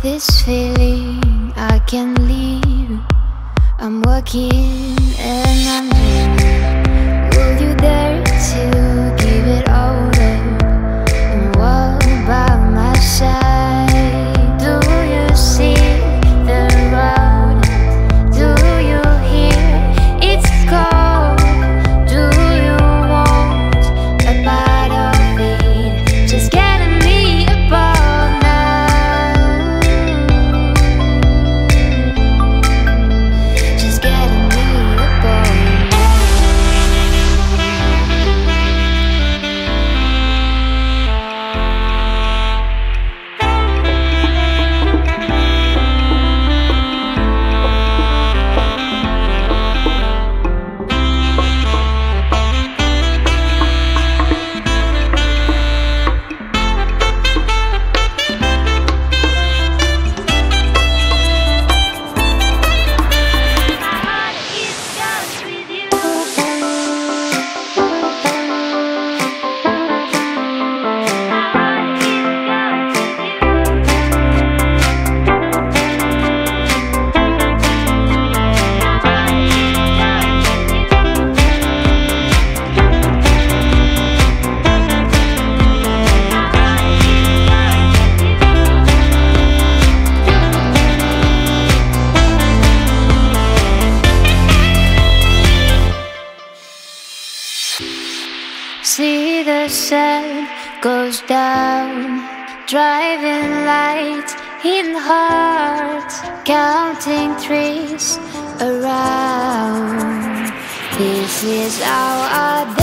this feeling I can't leave. I'm walking and I'm dreaming. Will you dare to give it all up and walk by my side? Do you see the road? Do you hear it's cold? Do you want a part of it? Just getting me above now. Just getting me above. See the sun goes down, driving lights in hearts, counting trees around. This is how I